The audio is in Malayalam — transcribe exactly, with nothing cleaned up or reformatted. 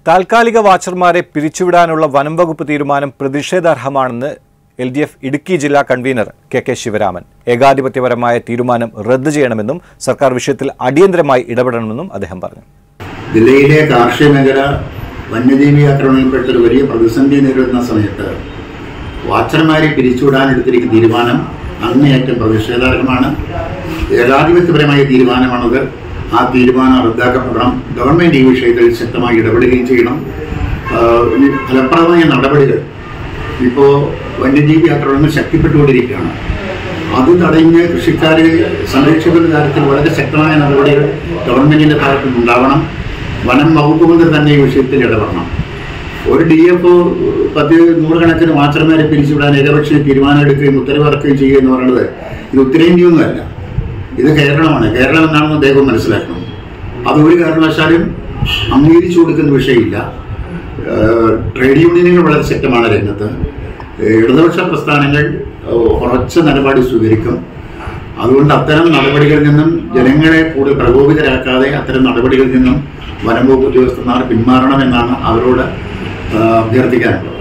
താൽക്കാലിക വാച്ചർമാരെ പിരിച്ചുവിടാനുള്ള വനം വകുപ്പ് തീരുമാനം പ്രതിഷേധാർഹമാണെന്ന് എൽ ഡി എഫ് ഇടുക്കി ജില്ലാ കൺവീനർ കെ കെ ശിവരാമൻ. ഏകാധിപത്യപരമായ തീരുമാനം റദ്ദു ചെയ്യണമെന്നും സർക്കാർ വിഷയത്തിൽ അടിയന്തരമായി ഇടപെടണമെന്നും അദ്ദേഹം പറഞ്ഞു. ജില്ലയിലെ കാർഷിക മേഖല വന്യജീവി ആക്രമണത്തിൽപ്പെട്ട ഒരു വലിയ പ്രതിസന്ധി നേരിടുന്ന സമയത്ത് വാച്ചർമാരെ പിരിച്ചുവിടാനെടുത്തിരിക്കുന്ന തീരുമാനം അങ്ങേയറ്റം പ്രതിഷേധാർഹമാണ്. ഏകാധിപത്യപരമായ തീരുമാനമാണത്. ആ തീരുമാനം റദ്ദാക്കപ്പെടണം. ഗവൺമെൻറ് ഈ വിഷയത്തിൽ ശക്തമായി ഇടപെടുകയും ചെയ്യണം. ഫലപ്രദമായ നടപടികൾ ഇപ്പോൾ വന്യജീവി ആക്രമണങ്ങൾ ശക്തിപ്പെട്ടുകൊണ്ടിരിക്കുകയാണ്. അത് തടഞ്ഞ് കൃഷിക്കാരെ സംരക്ഷിക്കുന്ന കാര്യത്തിൽ വളരെ ശക്തമായ നടപടികൾ ഗവൺമെൻറ്റിൻ്റെ ഭാഗത്തു നിന്നുണ്ടാവണം. വനം വകുപ്പ് മന്ത്രി തന്നെ ഈ വിഷയത്തിൽ ഇടപെടണം. ഒരു ഡി എഫ് ഒ പത്ത് നൂറുകണക്കിന് വാച്ചർമാരെ പിരിച്ചുവിടാൻ ഏകപക്ഷീയ തീരുമാനം എടുക്കുകയും ഉത്തരവിറക്കുകയും ചെയ്യുക എന്ന് പറയുന്നത് ഇത് ഉത്തരേന്ത്യയൊന്നുമല്ല, ഇത് കേരളമാണ്. കേരളം എന്നാണെന്ന് അദ്ദേഹം മനസ്സിലാക്കണം. അത് ഒരു കാരണവശാലും അംഗീകരിച്ചു കൊടുക്കുന്ന വിഷയമില്ല. ട്രേഡ് യൂണിയനുകൾ വളരെ ശക്തമാണ് രംഗത്ത്. ഇടതുപക്ഷ പ്രസ്ഥാനങ്ങൾ ഉറച്ച നടപടി സ്വീകരിക്കും. അതുകൊണ്ട് അത്തരം നടപടികളിൽ നിന്നും ജനങ്ങളെ കൂടുതൽ പ്രകോപിതരാക്കാതെ അത്തരം നടപടികളിൽ നിന്നും വനം വകുപ്പ് ഉദ്യോഗസ്ഥന്മാർ പിന്മാറണമെന്നാണ് അവരോട് അഭ്യർത്ഥിക്കാനുള്ളത്.